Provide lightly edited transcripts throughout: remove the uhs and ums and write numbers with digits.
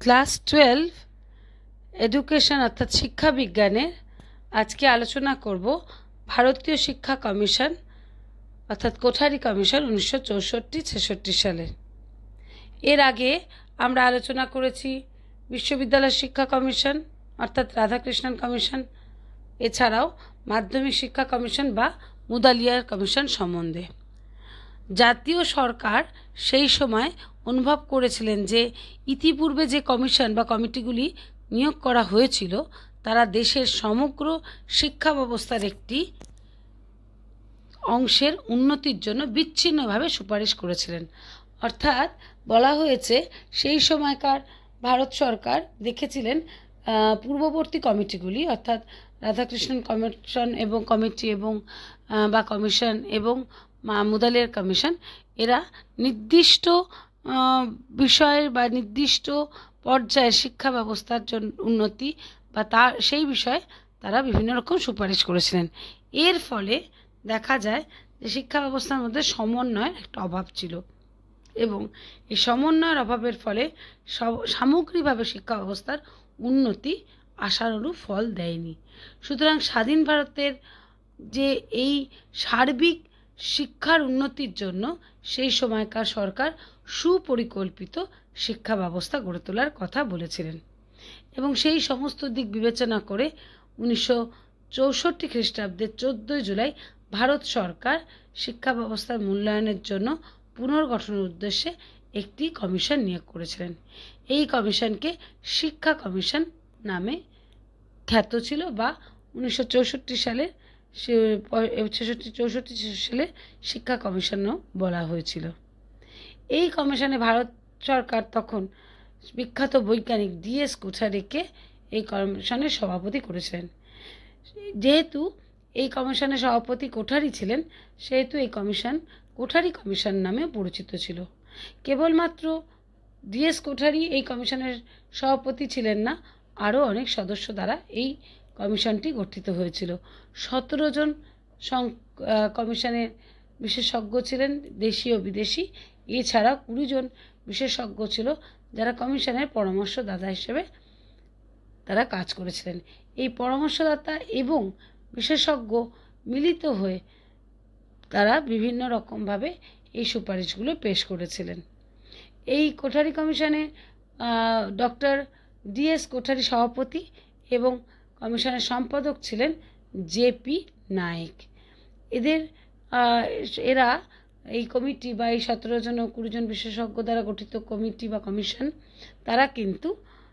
Class 12 education অর্থাৎ শিক্ষা বিজ্ঞানের আজকে আলোচনা করব ভারতীয় শিক্ষা কমিশন অর্থাৎ কোঠারি কমিশন 1964-66 সালে। এর আগে আমরা আলোচনা করেছি বিশ্ববিদ্যালয় শিক্ষা কমিশন অর্থাৎ রাধাকৃষ্ণন কমিশন, এছাড়াও মাধ্যমিক শিক্ষা কমিশন বা মুদালিয়ার কমিশন সম্বন্ধে। জাতীয় সরকার সেই সময় অনুভব করেছিলেন যে ইতিপূর্বে যে কমিশন বা কমিটিগুলি নিয়োগ করা হয়েছিল তারা দেশের সমগ্র শিক্ষা ব্যবস্থার একটি অংশের উন্নতির জন্য বিচ্ছিন্নভাবে সুপারিশ করেছিলেন। অর্থাৎ বলা হয়েছে সেই সময়কার ভারত সরকার দেখেছিলেন পূর্ববর্তী কমিটিগুলি অর্থাৎ রাধাকৃষ্ণন কমিশন এবং কমিটি এবং বা কমিশন এবং মুদালিয়ার কমিশন, এরা নির্দিষ্ট বিষয়ের বা নির্দিষ্ট পর্যায়ের শিক্ষা ব্যবস্থার জন্য উন্নতি বা তার সেই বিষয়ে তারা বিভিন্ন রকম সুপারিশ করেছিলেন। এর ফলে দেখা যায় যে শিক্ষা ব্যবস্থার মধ্যে সমন্বয়ের একটা অভাব ছিল এবং এই সমন্বয়ের অভাবের ফলে সামগ্রিকভাবে শিক্ষা ব্যবস্থার উন্নতি আশানুরূপ ফল দেয়নি। সুতরাং স্বাধীন ভারতের যে এই সার্বিক শিক্ষার উন্নতির জন্য সেই সময়কার সরকার সুপরিকল্পিত শিক্ষা ব্যবস্থা গড়ে তোলার কথা বলেছিলেন এবং সেই সমস্ত দিক বিবেচনা করে 1964 খ্রিস্টাব্দের 14 জুলাই ভারত সরকার শিক্ষা ব্যবস্থার মূল্যায়নের জন্য পুনর্গঠনের উদ্দেশ্যে একটি কমিশন নিয়োগ করেছিলেন। এই কমিশনকে শিক্ষা কমিশন নামে খ্যাত ছিল বা 1964 সালে 64 সালে শিক্ষা কমিশনও বলা হয়েছিল। এই কমিশনে ভারত সরকার তখন বিখ্যাত বৈজ্ঞানিক D.S. কোঠারিকে এই কমিশনের সভাপতি করেছিলেন। যেহেতু এই কমিশনের সভাপতি কোঠারি ছিলেন সেহেতু এই কমিশন কোঠারি কমিশন নামে পরিচিত ছিল। কেবলমাত্র D.S. কোঠারি এই কমিশনের সভাপতি ছিলেন না, আরও অনেক সদস্য দ্বারা এই কমিশনটি গঠিত হয়েছিল। 17 জন কমিশনের বিশেষজ্ঞ ছিলেন দেশীয় বিদেশি, এছাড়া 20 জন বিশেষজ্ঞ ছিল যারা কমিশনের পরামর্শদাতা হিসেবে তারা কাজ করেছিলেন। এই পরামর্শদাতা এবং বিশেষজ্ঞ মিলিত হয়ে তারা বিভিন্ন রকমভাবে এই সুপারিশগুলো পেশ করেছিলেন। এই কোঠারি কমিশনে ডক্টর D.S. কোঠারি সভাপতি এবং কমিশনের সম্পাদক ছিলেন J.P. নায়েক। এরা এই কমিটি বা এই 17 জন ও 20 জন বিশেষজ্ঞ দ্বারা গঠিত কমিটি বা কমিশন তারা কিন্তু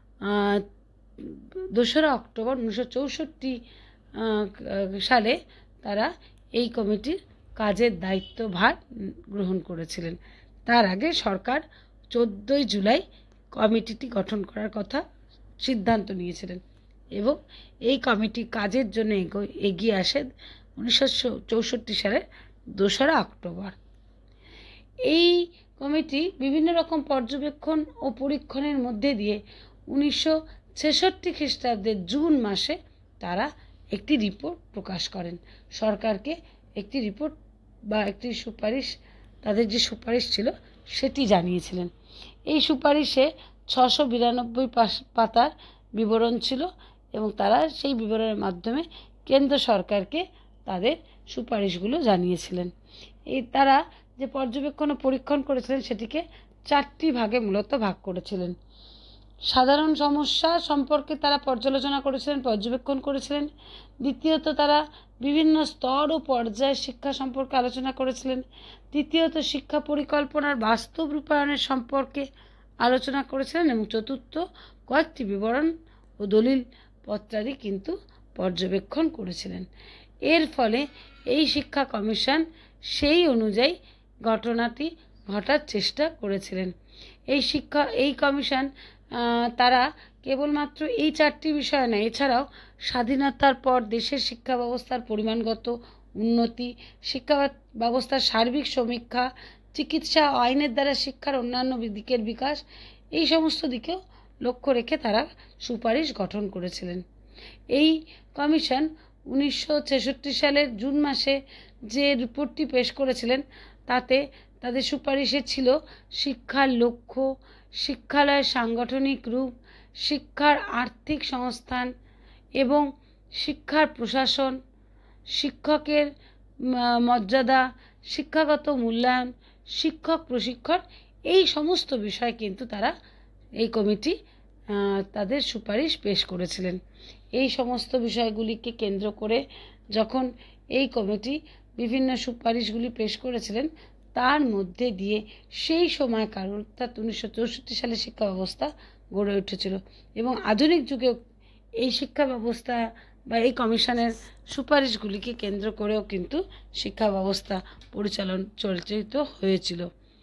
2রা অক্টোবর 1964 সালে তারা এই কমিটির কাজের দায়িত্বভার গ্রহণ করেছিলেন। তার আগে সরকার 14 জুলাই কমিটিটি গঠন করার কথা সিদ্ধান্ত নিয়েছিলেন এবং এই কমিটি কাজের জন্য এগিয়ে আসে 1964 সালের 2রা অক্টোবর। এই কমিটি বিভিন্ন রকম পর্যবেক্ষণ ও পরীক্ষণের মধ্যে দিয়ে 1966 খ্রিস্টাব্দের জুন মাসে তারা একটি রিপোর্ট প্রকাশ করেন। সরকারকে একটি রিপোর্ট বা একটি সুপারিশ, তাদের যে সুপারিশ ছিল সেটি জানিয়েছিলেন। এই সুপারিশে 692 পাতার বিবরণ ছিল এবং তারা সেই বিবরণের মাধ্যমে কেন্দ্র সরকারকে তাদের সুপারিশগুলো জানিয়েছিলেন। তারা যে পর্যবেক্ষণ ও পরীক্ষণ করেছিলেন সেটিকে 4টি ভাগে মূলত ভাগ করেছিলেন। সাধারণ সমস্যা সম্পর্কে তারা পর্যালোচনা করেছিলেন, পর্যবেক্ষণ করেছিলেন। দ্বিতীয়ত তারা বিভিন্ন স্তর ও পর্যায়ের শিক্ষা সম্পর্কে আলোচনা করেছিলেন। তৃতীয়ত শিক্ষা পরিকল্পনার বাস্তব রূপায়ণের সম্পর্কে আলোচনা করেছিলেন এবং চতুর্থ কয়েকটি বিবরণ ও দলিল পত্রাদি কিন্তু পর্যবেক্ষণ করেছিলেন। এর ফলে এই শিক্ষা কমিশন সেই অনুযায়ী ঘটনাটি ঘটার চেষ্টা করেছিলেন। এই কমিশন তারা কেবলমাত্র এই 4টি বিষয় নয়, এছাড়াও স্বাধীনতার পর দেশের শিক্ষা ব্যবস্থার পরিমাণগত উন্নতি, শিক্ষা ব্যবস্থার সার্বিক সমীক্ষা, চিকিৎসা আইনের দ্বারা শিক্ষার অন্যান্য দিকের বিকাশ, এই সমস্ত দিকেও লক্ষ্য রেখে তারা সুপারিশ গঠন করেছিলেন। এই কমিশন 1966 সালের জুন মাসে যে রিপোর্টটি পেশ করেছিলেন তাতে তাদের সুপারিশে ছিল শিক্ষার লক্ষ্য, শিক্ষালয়ের সাংগঠনিক রূপ, শিক্ষার আর্থিক সংস্থান এবং শিক্ষার প্রশাসন, শিক্ষকের মর্যাদা, শিক্ষাগত মূল্যায়ন, শিক্ষক প্রশিক্ষণ, এই সমস্ত বিষয় কিন্তু তারা এই কমিটি তাদের সুপারিশ পেশ করেছিলেন। এই সমস্ত বিষয়গুলিকে কেন্দ্র করে যখন এই কমিটি বিভিন্ন সুপারিশগুলি পেশ করেছিলেন, তার মধ্যে দিয়ে সেই সময়কার অর্থাৎ 1964 সালে শিক্ষা ব্যবস্থা গড়ে উঠেছিল এবং আধুনিক যুগেও এই শিক্ষা ব্যবস্থা বা এই কমিশনের সুপারিশগুলিকে কেন্দ্র করেও কিন্তু শিক্ষা ব্যবস্থা পরিচালিত হয়েছিল।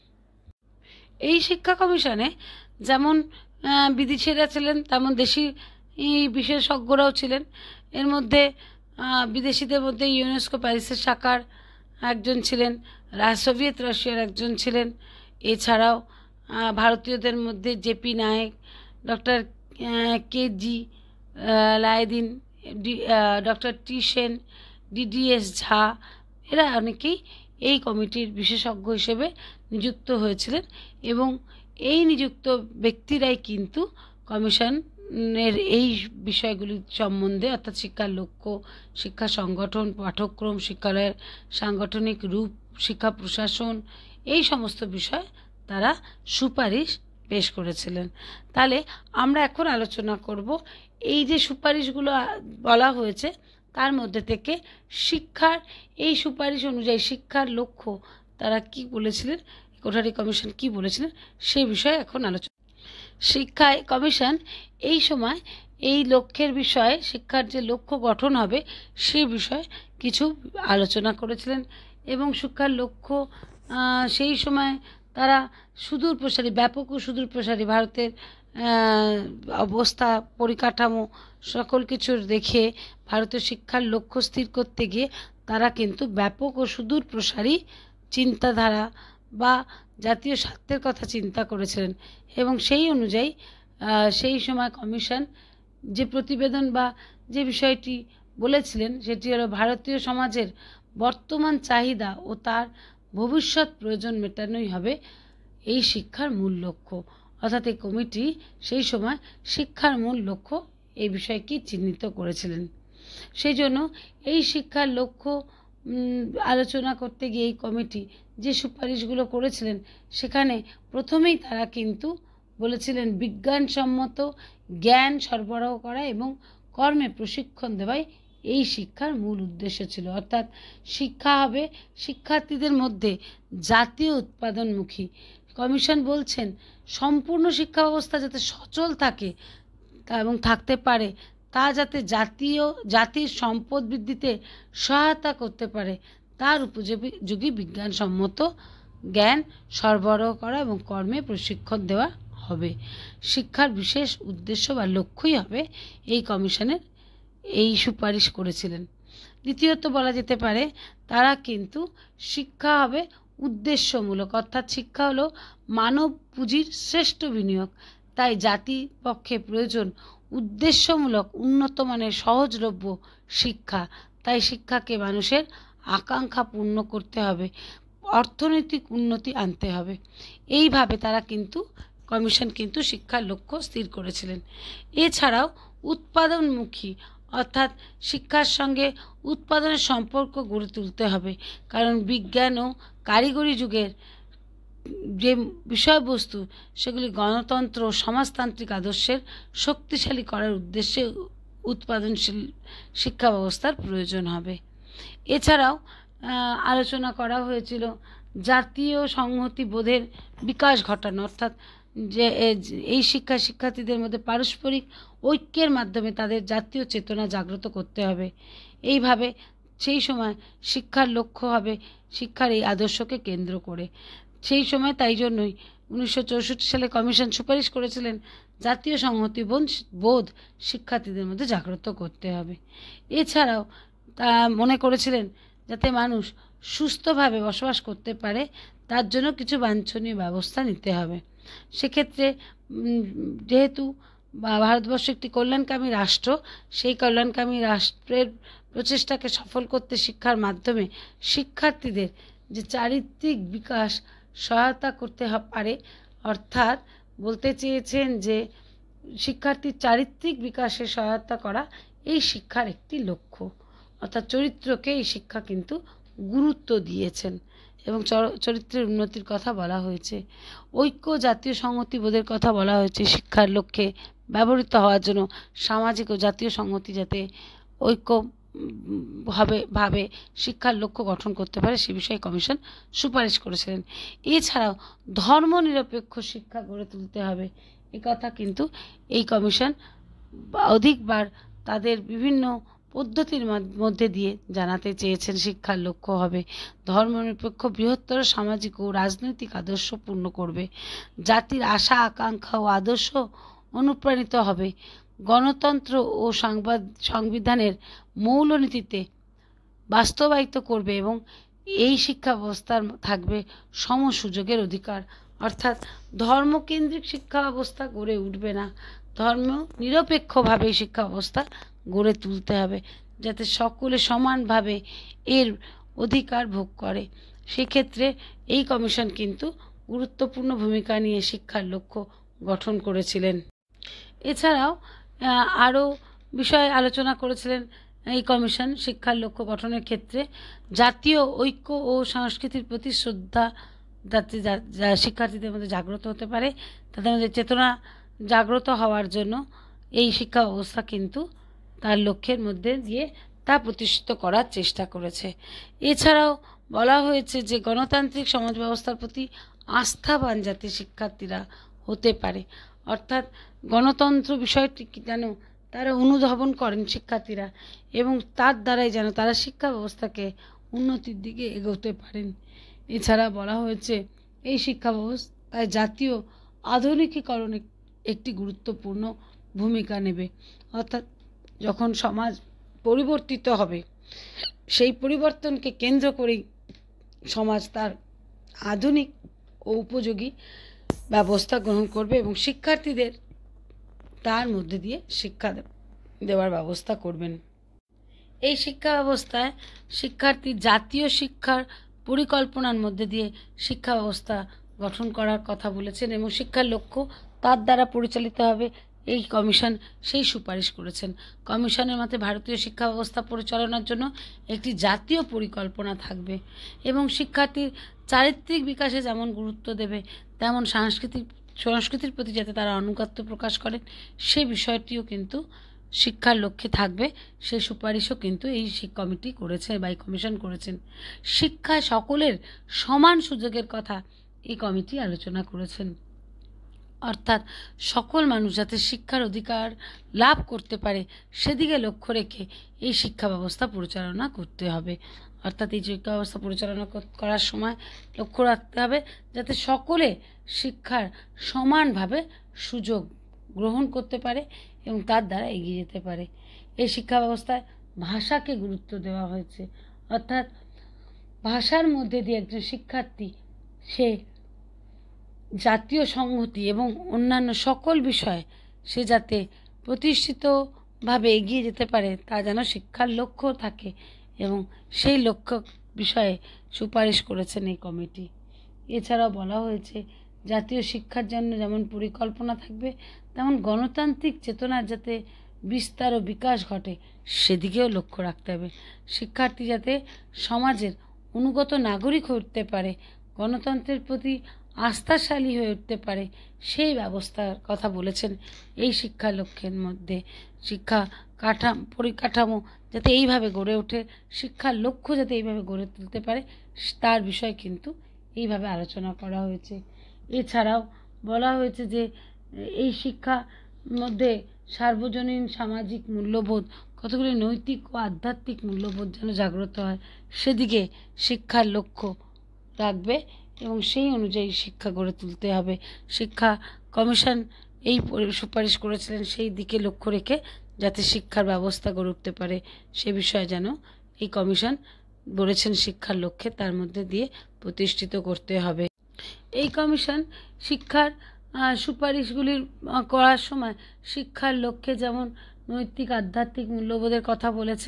এই শিক্ষা কমিশনে যেমন বিদেশিরা ছিলেন, তেমন দেশি বিশেষজ্ঞরাও ছিলেন। এর মধ্যে বিদেশিদের মধ্যে ইউনেস্কো প্যারিসের শাখার একজন ছিলেন, সোভিয়েত রাশিয়ার একজন ছিলেন। এছাড়াও ভারতীয়দের মধ্যে জেপি নায়েক, ডক্টর কেজি লায়েদিন, doctor T Sen, DDS Jha, এরা অনেকেই এই কমিটির বিশেষজ্ঞ হিসেবে নিযুক্ত হয়েছিলেন এবং এই নিযুক্ত ব্যক্তিরাই কিন্তু কমিশনের এই বিষয়গুলি সম্বন্ধে অর্থাৎ শিক্ষার লক্ষ্য, শিক্ষা সংগঠন, পাঠ্যক্রম, শিক্ষালয়ের সাংগঠনিক রূপ, শিক্ষা প্রশাসন, এই সমস্ত বিষয় তারা সুপারিশ পেশ করেছিলেন। তাহলে আমরা এখন আলোচনা করব এই যে সুপারিশগুলো বলা হয়েছে তার মধ্যে থেকে শিক্ষার এই সুপারিশ অনুযায়ী শিক্ষার লক্ষ্য তারা কি বলেছিলেন, কোঠারি কমিশন কি বলেছিলেন সেই বিষয়ে এখন আলোচনা। শিক্ষা কমিশন এই সময় এই লক্ষ্যের বিষয়ে, শিক্ষার যে লক্ষ্য গঠন হবে সে বিষয়ে কিছু আলোচনা করেছিলেন এবং শিক্ষার লক্ষ্য সেই সময় তারা সুদূরপ্রসারী, ব্যাপক ও সুদূরপ্রসারী ভারতের অবস্থা, পরিকাঠামো সকল কিছুর দেখে ভারতীয় শিক্ষার লক্ষ্য স্থির করতে গিয়ে তারা কিন্তু ব্যাপক ও সুদূরপ্রসারী চিন্তাধারা বা জাতীয় স্বার্থের কথা চিন্তা করেছিলেন এবং সেই অনুযায়ী সেই সময় কমিশন যে প্রতিবেদন বা যে বিষয়টি বলেছিলেন সেটি হলো ভারতীয় সমাজের বর্তমান চাহিদা ও তার ভবিষ্যৎ প্রয়োজন মেটানোই হবে এই শিক্ষার মূল লক্ষ্য। অর্থাৎ এই কমিটি সেই সময় শিক্ষার মূল লক্ষ্য এই বিষয়কে চিহ্নিত করেছিলেন। সেই জন্য এই শিক্ষার লক্ষ্য আলোচনা করতে গিয়ে এই কমিটি যে সুপারিশগুলো করেছিলেন সেখানে প্রথমেই তারা কিন্তু বলেছিলেন বিজ্ঞানসম্মত জ্ঞান সরবরাহ করা এবং কর্মে প্রশিক্ষণ দেওয়াই এই শিক্ষার মূল উদ্দেশ্য ছিল। অর্থাৎ শিক্ষা হবে শিক্ষার্থীদের মধ্যে জাতীয় উৎপাদনমুখী। কমিশন বলছেন সম্পূর্ণ শিক্ষা ব্যবস্থা যাতে সচল থাকে এবং থাকতে পারে, তা যাতে জাতির সম্পদ বৃদ্ধিতে সহায়তা করতে পারে, তার উপযোগী বিজ্ঞানসম্মত জ্ঞান সরবরাহ করা এবং কর্মে প্রশিক্ষণ দেওয়া হবে। শিক্ষার বিশেষ উদ্দেশ্য বা লক্ষ্যই হবে এই কমিশনের এই সুপারিশ করেছিলেন। দ্বিতীয়ত বলা যেতে পারে তারা কিন্তু শিক্ষা হবে উদ্দেশ্যমূলক, অর্থাৎ শিক্ষা হলো মানব পুঁজির শ্রেষ্ঠ বিনিয়োগ। তাই জাতির পক্ষে প্রয়োজন উদ্দেশ্যমূলক উন্নত মানের সহজলভ্য শিক্ষা। তাই শিক্ষাকে মানুষের আকাঙ্ক্ষা পূর্ণ করতে হবে, অর্থনৈতিক উন্নতি আনতে হবে। এইভাবে তারা কিন্তু কমিশন কিন্তু শিক্ষার লক্ষ্য স্থির করেছিলেন। এছাড়াও উৎপাদনমুখী, অর্থাৎ শিক্ষার সঙ্গে উৎপাদনের সম্পর্ক গড়ে তুলতে হবে, কারণ বিজ্ঞান ও কারিগরি যুগের যে বিষয়বস্তু সেগুলি গণতন্ত্র ও সমাজতান্ত্রিক আদর্শের শক্তিশালী করার উদ্দেশ্যে উৎপাদনশীল শিক্ষা ব্যবস্থার প্রয়োজন হবে। এছাড়াও আলোচনা করা হয়েছিল জাতীয় সংহতি বোধের বিকাশ ঘটানো, অর্থাৎ যে এই শিক্ষার্থীদের মধ্যে পারস্পরিক ঐক্যের মাধ্যমে তাদের জাতীয় চেতনা জাগ্রত করতে হবে। এইভাবে সেই সময় শিক্ষার লক্ষ্য হবে শিক্ষার এই আদর্শকে কেন্দ্র করে। সেই সময় তাই জন্যই 1964 সালে কমিশন সুপারিশ করেছিলেন জাতীয় সংহতি বোধ শিক্ষার্থীদের মধ্যে জাগ্রত করতে হবে। এছাড়াও তা মনে করেছিলেন যাতে মানুষ সুস্থভাবে বসবাস করতে পারে তার জন্য কিছু বাঞ্ছনীয় ব্যবস্থা নিতে হবে। সেক্ষেত্রে যেহেতু ভারতবর্ষ একটি কল্যাণকামী রাষ্ট্র, সেই কল্যাণকামী রাষ্ট্রের প্রচেষ্টাকে সফল করতে শিক্ষার মাধ্যমে শিক্ষার্থীদের যে চারিত্রিক বিকাশ সহায়তা করতে পারে, অর্থাৎ বলতে চেয়েছেন যে শিক্ষার্থীর চারিত্রিক বিকাশে সহায়তা করা এই শিক্ষার একটি লক্ষ্য, অর্থাৎ চরিত্রকে এই শিক্ষা কিন্তু গুরুত্ব দিয়েছেন এবং চরিত্রের উন্নতির কথা বলা হয়েছে। ঐক্য জাতীয় সংহতি বোধের কথা বলা হয়েছে শিক্ষার লক্ষ্যে ব্যবহৃত হওয়ার জন্য। সামাজিক ও জাতীয় সংহতি যাতে ঐক্য ভাবে শিক্ষার লক্ষ্য গঠন করতে পারে সে বিষয়ে কমিশন সুপারিশ করেছিলেন। এছাড়াও ধর্মনিরপেক্ষ শিক্ষা গড়ে তুলতে হবে, এ কথা কিন্তু এই কমিশন অধিকবার তাদের বিভিন্ন পদ্ধতির মধ্যে দিয়ে জানাতে চেয়েছেন। শিক্ষার লক্ষ্য হবে ধর্মনিরপেক্ষ, বৃহত্তর সামাজিক ও রাজনৈতিক আদর্শ পূর্ণ করবে, জাতির আশা আকাঙ্ক্ষা ও আদর্শ অনুপ্রাণিত হবে, গণতন্ত্র ও সংবিধানের মৌলনীতিতে বাস্তবায়িত করবে এবং এই শিক্ষা ব্যবস্থার থাকবে সম সুযোগের অধিকার, অর্থাৎ ধর্মকেন্দ্রিক শিক্ষা ব্যবস্থা গড়ে উঠবে না, ধর্ম নিরপেক্ষভাবে শিক্ষা ব্যবস্থা গড়ে তুলতে হবে যাতে সকলে সমানভাবে এর অধিকার ভোগ করে। সেক্ষেত্রে এই কমিশন কিন্তু গুরুত্বপূর্ণ ভূমিকা নিয়ে শিক্ষার লক্ষ্য গঠন করেছিলেন। এছাড়াও আরও বিষয় আলোচনা করেছিলেন এই কমিশন শিক্ষার লক্ষ্য গঠনের ক্ষেত্রে। জাতীয় ঐক্য ও সংস্কৃতির প্রতি শ্রদ্ধা যাতে শিক্ষার্থীদের মধ্যে জাগ্রত হতে পারে, তাদের মধ্যে চেতনা জাগ্রত হওয়ার জন্য এই শিক্ষা ব্যবস্থা কিন্তু তার লক্ষ্যের মধ্যে দিয়ে তা প্রতিষ্ঠিত করার চেষ্টা করেছে। এছাড়াও বলা হয়েছে যে গণতান্ত্রিক সমাজ ব্যবস্থার প্রতি আস্থাবান যাতে শিক্ষার্থীরা হতে পারে, অর্থাৎ গণতন্ত্র বিষয়টি যেন তারা অনুধাবন করেন শিক্ষার্থীরা এবং তার দ্বারাই যেন তারা শিক্ষা ব্যবস্থাকে উন্নতির দিকে এগোতে পারেন। এছাড়া বলা হয়েছে এই শিক্ষা ব্যবস্থায় জাতীয় আধুনিকীকরণ একটি গুরুত্বপূর্ণ ভূমিকা নেবে, অর্থাৎ যখন সমাজ পরিবর্তিত হবে সেই পরিবর্তনকে কেন্দ্র করেই সমাজ তার আধুনিক ও উপযোগী ব্যবস্থা গ্রহণ করবে এবং শিক্ষার্থীদের তার মধ্যে দিয়ে শিক্ষা দেওয়ার ব্যবস্থা করবেন। এই শিক্ষা ব্যবস্থায় শিক্ষার্থী জাতীয় শিক্ষার পরিকল্পনার মধ্যে দিয়ে শিক্ষা ব্যবস্থা গঠন করার কথা বলেছেন এবং শিক্ষার লক্ষ্য তার দ্বারা পরিচালিত হবে, এই কমিশন সেই সুপারিশ করেছেন। কমিশনের মতে ভারতীয় শিক্ষা ব্যবস্থা পরিচালনার জন্য একটি জাতীয় পরিকল্পনা থাকবে এবং শিক্ষার্থীর চারিত্রিক বিকাশে যেমন গুরুত্ব দেবে তেমন সংস্কৃতির প্রতি যাতে তারা আনুগত্য প্রকাশ করেন সে বিষয়টিও কিন্তু শিক্ষার লক্ষ্যে থাকবে, সে সুপারিশও কিন্তু এই কমিটি করেছে বা এই কমিশন করেছেন। শিক্ষায় সকলের সমান সুযোগের কথা এই কমিটি আলোচনা করেছেন, অর্থাৎ সকল মানুষ যাতে শিক্ষার অধিকার লাভ করতে পারে সেদিকে লক্ষ্য রেখে এই শিক্ষা ব্যবস্থা পরিচালনা করতে হবে, অর্থাৎ এই শিক্ষা ব্যবস্থা পরিচালনা করার সময় লক্ষ্য রাখতে হবে যাতে সকলে শিক্ষার সমানভাবে সুযোগ গ্রহণ করতে পারে এবং তার দ্বারা এগিয়ে যেতে পারে। এই শিক্ষা ব্যবস্থায় ভাষাকে গুরুত্ব দেওয়া হয়েছে, অর্থাৎ ভাষার মধ্যে দিয়ে একজন শিক্ষার্থী সে জাতীয় সংহতি এবং অন্যান্য সকল বিষয়ে সে যাতে প্রতিষ্ঠিতভাবে এগিয়ে যেতে পারে তা যেন শিক্ষার লক্ষ্য থাকে এবং সেই লক্ষ্য বিষয়ে সুপারিশ করেছেন এই কমিটি। এছাড়াও বলা হয়েছে জাতীয় শিক্ষার জন্য যেমন পরিকল্পনা থাকবে তেমন গণতান্ত্রিক চেতনার যাতে বিস্তার ও বিকাশ ঘটে সেদিকেও লক্ষ্য রাখতে হবে, শিক্ষার্থী যাতে সমাজের অনুগত নাগরিক হয়ে উঠতে পারে, গণতন্ত্রের প্রতি আস্থাশালী হয়ে উঠতে পারে সেই ব্যবস্থার কথা বলেছেন। এই শিক্ষা লক্ষ্যের মধ্যে শিক্ষা পরিকাঠামো যাতে এইভাবে গড়ে ওঠে, শিক্ষার লক্ষ্য যাতে এইভাবে গড়ে তুলতে পারে তার বিষয় কিন্তু এইভাবে আলোচনা করা হয়েছে। এছাড়াও বলা হয়েছে যে এই শিক্ষার মধ্যে সার্বজনীন সামাজিক মূল্যবোধ, কতগুলি নৈতিক ও আধ্যাত্মিক মূল্যবোধ যেন জাগ্রত হয় সেদিকে শিক্ষার লক্ষ্য রাখবে এবং সেই অনুযায়ী শিক্ষা গড়ে তুলতে হবে। শিক্ষা কমিশন এই সুপারিশ করেছিলেন সেই দিকে লক্ষ্য রেখে যাতে শিক্ষার ব্যবস্থা গড়ে উঠতে পারে সে বিষয়ে যেন এই কমিশন বলেছেন শিক্ষার লক্ষ্যে তার মধ্যে দিয়ে প্রতিষ্ঠিত করতে হবে। এই কমিশন শিক্ষার সুপারিশগুলি করার সময় শিক্ষার লক্ষ্যে যেমন নৈতিক আধ্যাত্মিক মূল্যবোধের কথা বলেছেন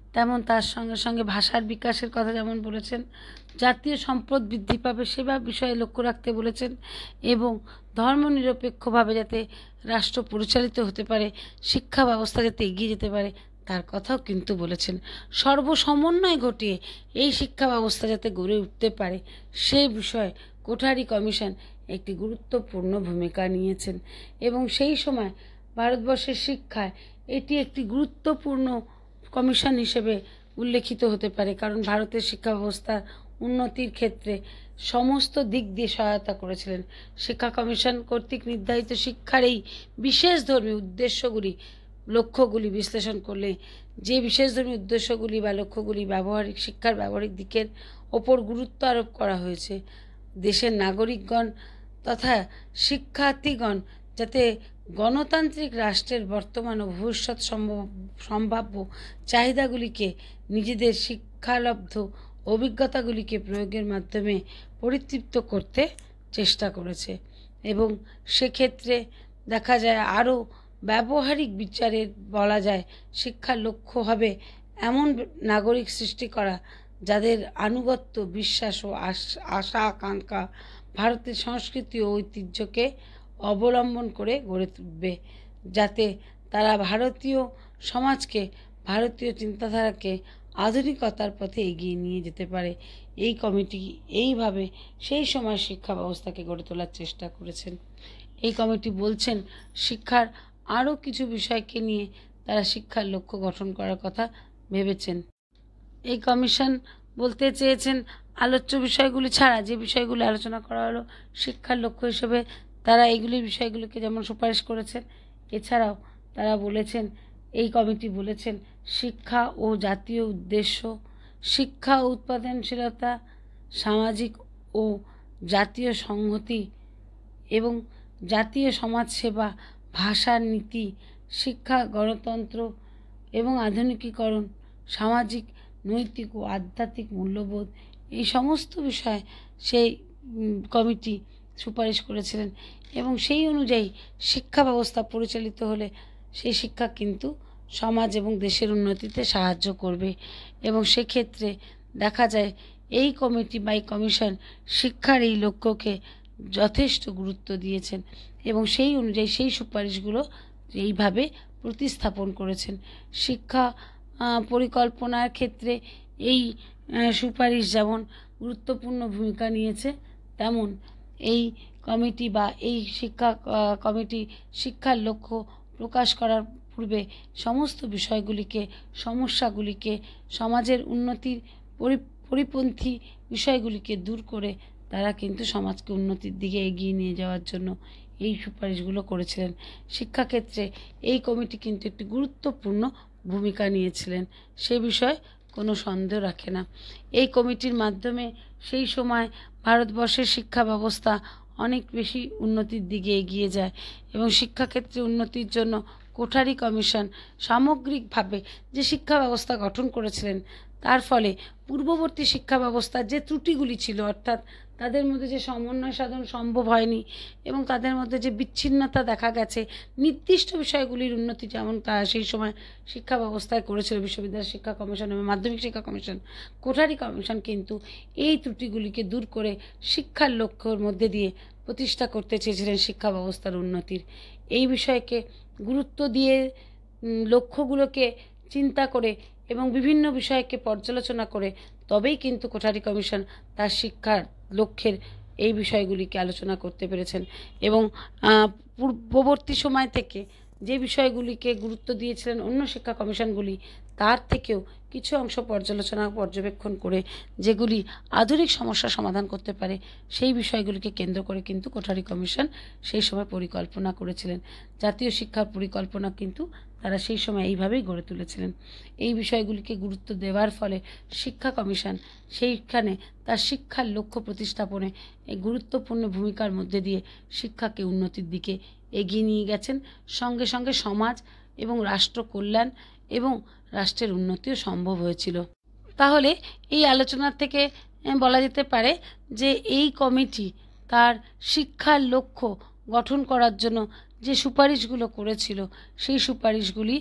তেমন তার সঙ্গে সঙ্গে ভাষার বিকাশের কথা যেমন বলেছেন, জাতীয় সম্পদ বৃদ্ধি পাবে সেবা বিষয়ে লক্ষ্য রাখতে বলেছেন এবং ধর্মনিরপেক্ষভাবে যাতে রাষ্ট্র পরিচালিত হতে পারে, শিক্ষা ব্যবস্থা যাতে এগিয়ে যেতে পারে তার কথাও কিন্তু বলেছেন। সর্বসমন্বয় ঘটিয়ে এই শিক্ষা ব্যবস্থা যাতে গড়ে উঠতে পারে সে বিষয়ে কোঠারি কমিশন একটি গুরুত্বপূর্ণ ভূমিকা নিয়েছেন এবং সেই সময় ভারতবর্ষের শিক্ষায় এটি একটি গুরুত্বপূর্ণ কমিশন হিসেবে উল্লেখিত হতে পারে, কারণ ভারতের শিক্ষা ব্যবস্থার উন্নতির ক্ষেত্রে সমস্ত দিক দিয়ে সহায়তা করেছিলেন। শিক্ষা কমিশন কর্তৃক নির্ধারিত শিক্ষার এই বিশেষ ধর্মী উদ্দেশ্যগুলি লক্ষ্যগুলি বিশ্লেষণ করলে যে বিশেষ ধর্মী উদ্দেশ্যগুলি বা লক্ষ্যগুলি ব্যবহারিক শিক্ষার ব্যবহারিক দিকের ওপর গুরুত্ব আরোপ করা হয়েছে, দেশের নাগরিকগণ তথা শিক্ষার্থীগণ যাতে গণতান্ত্রিক রাষ্ট্রের বর্তমান ও ভবিষ্যৎ সম্ভাব্য চাহিদাগুলিকে নিজেদের শিক্ষালব্ধ অভিজ্ঞতাগুলিকে প্রয়োগের মাধ্যমে পরিতৃপ্ত করতে চেষ্টা করেছে এবং সেক্ষেত্রে দেখা যায় আরও ব্যবহারিক বিচারে বলা যায় শিক্ষার লক্ষ্য হবে এমন নাগরিক সৃষ্টি করা যাদের আনুগত্য, বিশ্বাস ও আশা আকাঙ্ক্ষা ভারতের সংস্কৃতি ও ঐতিহ্যকে অবলম্বন করে গড়ে তুলবে, যাতে তারা ভারতীয় সমাজকে, ভারতীয় চিন্তাধারাকে আধুনিকতার পথে এগিয়ে নিয়ে যেতে পারে। এই কমিটি এইভাবে সেই সময় শিক্ষা ব্যবস্থাকে গড়ে তোলার চেষ্টা করেছেন। এই কমিটি বলছেন শিক্ষার আরও কিছু বিষয়কে নিয়ে তারা শিক্ষার লক্ষ্য গঠন করার কথা ভেবেছেন। এই কমিশন বলতে চেয়েছেন আলোচ্য বিষয়গুলি ছাড়া যে বিষয়গুলি আলোচনা করা হলো শিক্ষার লক্ষ্য হিসেবে তারা এইগুলি বিষয়গুলিকে যেমন সুপারিশ করেছেন, এছাড়াও তারা বলেছেন, এই কমিটি বলেছেন শিক্ষা ও জাতীয় উদ্দেশ্য, শিক্ষা ও উৎপাদনশীলতা, সামাজিক ও জাতীয় সংহতি এবং জাতীয় সমাজসেবা, ভাষার নীতি, শিক্ষা, গণতন্ত্র এবং আধুনিকীকরণ, সামাজিক, নৈতিক ও আধ্যাত্মিক মূল্যবোধ, এই সমস্ত বিষয়ে সেই কমিটি সুপারিশ করেছিলেন এবং সেই অনুযায়ী শিক্ষা ব্যবস্থা পরিচালিত হলে সেই শিক্ষা কিন্তু সমাজ এবং দেশের উন্নতিতে সাহায্য করবে এবং সেক্ষেত্রে দেখা যায় এই কমিটি বা এই কমিশন শিক্ষার এই লক্ষ্যকে যথেষ্ট গুরুত্ব দিয়েছেন এবং সেই অনুযায়ী সেই সুপারিশগুলো এইভাবে প্রতিস্থাপন করেছেন। শিক্ষা পরিকল্পনার ক্ষেত্রে এই সুপারিশ যেমন গুরুত্বপূর্ণ ভূমিকা নিয়েছে, তেমন এই কমিটি বা এই কমিটি শিক্ষার লক্ষ্য প্রকাশ করার পূর্বে সমস্ত বিষয়গুলিকে, সমস্যাগুলিকে, সমাজের উন্নতির পরিপন্থী বিষয়গুলিকে দূর করে তারা কিন্তু সমাজকে উন্নতির দিকে এগিয়ে নিয়ে যাওয়ার জন্য এই সুপারিশগুলো করেছিলেন। শিক্ষাক্ষেত্রে এই কমিটি কিন্তু একটি গুরুত্বপূর্ণ ভূমিকা নিয়েছিলেন, সে বিষয়ে কোনো সন্দেহ রাখে না। এই কমিটির মাধ্যমে সেই সময় ভারতবর্ষের শিক্ষা ব্যবস্থা অনেক বেশি উন্নতির দিকে এগিয়ে যায় এবং শিক্ষাক্ষেত্রে উন্নতির জন্য কোঠারি কমিশন সামগ্রিকভাবে যে শিক্ষা ব্যবস্থা গঠন করেছিলেন তার ফলে পূর্ববর্তী শিক্ষা ব্যবস্থার যে ত্রুটিগুলি ছিল, অর্থাৎ তাদের মধ্যে যে সমন্বয় সাধন সম্ভব হয়নি এবং তাদের মধ্যে যে বিচ্ছিন্নতা দেখা গেছে, নির্দিষ্ট বিষয়গুলির উন্নতি যেমন তা সেই সময় শিক্ষা ব্যবস্থায় করেছিল বিশ্ববিদ্যালয় শিক্ষা কমিশন এবং মাধ্যমিক শিক্ষা কমিশন, কোঠারি কমিশন কিন্তু এই ত্রুটিগুলিকে দূর করে শিক্ষার লক্ষ্যের মধ্যে দিয়ে প্রতিষ্ঠা করতে চেয়েছিলেন শিক্ষা ব্যবস্থার উন্নতির। এই বিষয়কে গুরুত্ব দিয়ে লক্ষ্যগুলোকে চিন্তা করে এবং বিভিন্ন বিষয়কে পর্যালোচনা করে তবেই কিন্তু কোঠারি কমিশন তার শিক্ষার লক্ষ্যের এই বিষয়গুলিকে আলোচনা করতে পেরেছেন এবং পূর্ববর্তী সময় থেকে যে বিষয়গুলিকে গুরুত্ব দিয়েছিলেন অন্য শিক্ষা কমিশনগুলি তার থেকেও কিছু অংশ পর্যবেক্ষণ করে যেগুলি আধুনিক সমস্যা সমাধান করতে পারে সেই বিষয়গুলিকে কেন্দ্র করে কিন্তু কোঠারি কমিশন সেই সময় পরিকল্পনা করেছিলেন। জাতীয় শিক্ষার পরিকল্পনা কিন্তু তারা সেই সময় এইভাবেই গড়ে তুলেছিলেন। এই বিষয়গুলিকে গুরুত্ব দেওয়ার ফলে শিক্ষা কমিশন সেইখানে তার শিক্ষার লক্ষ্য প্রতিস্থাপনে এই গুরুত্বপূর্ণ ভূমিকার মধ্যে দিয়ে শিক্ষাকে উন্নতির দিকে এগিয়ে নিয়ে গেছেন, সঙ্গে সঙ্গে সমাজ এবং রাষ্ট্র কল্যাণ এবং রাষ্ট্রের উন্নতিও সম্ভব হয়েছিল। তাহলে এই আলোচনার থেকে বলা যেতে পারে যে এই কমিটি তার শিক্ষার লক্ষ্য গঠন করার জন্য যে সুপারিশগুলো করেছিল সেই সুপারিশগুলি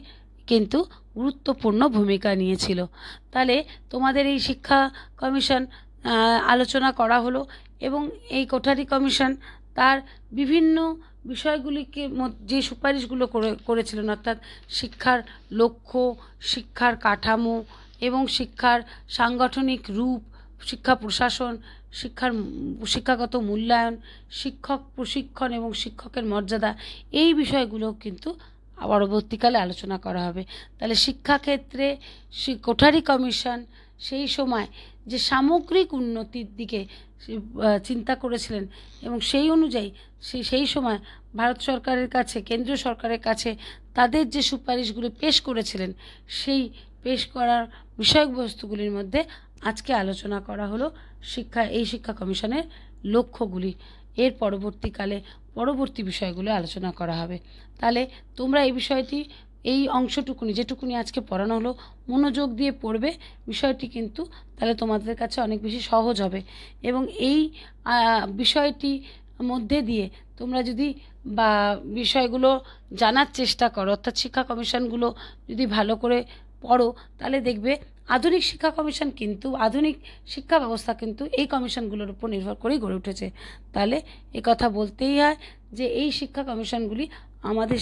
কিন্তু গুরুত্বপূর্ণ ভূমিকা নিয়েছিল। তাহলে তোমাদের এই শিক্ষা কমিশন আলোচনা করা হলো এবং এই কোঠারি কমিশন তার বিভিন্ন বিষয়গুলিকে যে সুপারিশগুলো করেছিলেন, অর্থাৎ শিক্ষার লক্ষ্য, শিক্ষার কাঠামো এবং শিক্ষার সাংগঠনিক রূপ, শিক্ষা প্রশাসন, শিক্ষাগত মূল্যায়ন, শিক্ষক প্রশিক্ষণ এবং শিক্ষকের মর্যাদা, এই বিষয়গুলো কিন্তু পরবর্তীকালে আলোচনা করা হবে। তাহলে শিক্ষাক্ষেত্রে কোঠারি কমিশন সেই সময় যে সামগ্রিক উন্নতির দিকে চিন্তা করেছিলেন এবং সেই অনুযায়ী সেই সময় ভারত সরকারের কাছে, কেন্দ্রীয় সরকারের কাছে তাদের যে সুপারিশগুলি পেশ করেছিলেন, সেই পেশ করার বিষয়বস্তুগুলির মধ্যে আজকে আলোচনা করা হলো এই শিক্ষা কমিশনের লক্ষ্যগুলি। এর পরবর্তী বিষয়গুলো আলোচনা করা হবে। তাহলে তোমরা এই বিষয়টি, এই অংশটুকুনি যেটুকুনি আজকে পড়ানো হলো, মনোযোগ দিয়ে পড়বে। বিষয়টি কিন্তু তাহলে তোমাদের কাছে অনেক বেশি সহজ হবে এবং এই বিষয়টি মধ্যে দিয়ে তোমরা যদি বিষয়গুলো জানার চেষ্টা করো, অর্থাৎ শিক্ষা কমিশনগুলো যদি ভালো করে পড়ো, তাহলে দেখবে আধুনিক শিক্ষা কমিশন কিন্তু, আধুনিক শিক্ষা ব্যবস্থা কিন্তু এই কমিশনগুলোর উপর নির্ভর করেই গড়ে উঠেছে। তাহলে কথা বলতেই হয় যে এই শিক্ষা কমিশনগুলি আমাদের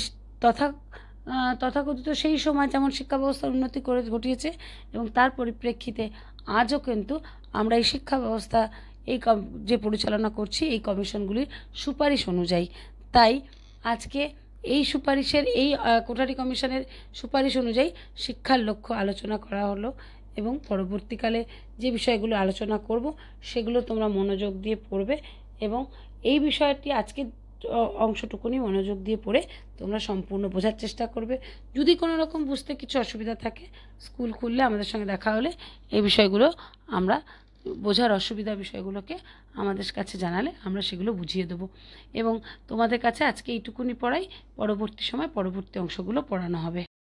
তথাকথিত সেই সময় যেমন শিক্ষা ব্যবস্থার উন্নতি ঘটিয়েছে এবং তার পরিপ্রেক্ষিতে আজও কিন্তু আমরা এই শিক্ষা ব্যবস্থা যে পরিচালনা করছি এই কমিশনগুলির সুপারিশ অনুযায়ী। তাই আজকে এই সুপারিশের, এই কোঠারি কমিশনের সুপারিশ অনুযায়ী শিক্ষার লক্ষ্য আলোচনা করা হলো এবং পরবর্তীকালে যে বিষয়গুলো আলোচনা করব সেগুলো তোমরা মনোযোগ দিয়ে পড়বে এবং এই বিষয়টি আজকে অংশটুকুনি মনোযোগ দিয়ে পড়ে তোমরা সম্পূর্ণ বোঝার চেষ্টা করবে। যদি কোনো রকম বুঝতে কিছু অসুবিধা থাকে, স্কুল খুললে আমাদের সঙ্গে দেখা হলে এই বিষয়গুলো আমরা বোঝার বিষয়গুলোকে আমাদের কাছে জানালে আমরা সেগুলো বুঝিয়ে দেবো এবং তোমাদের কাছে আজকে এইটুকুনি পড়াই, পরবর্তী সময় পরবর্তী অংশগুলো পড়ানো হবে।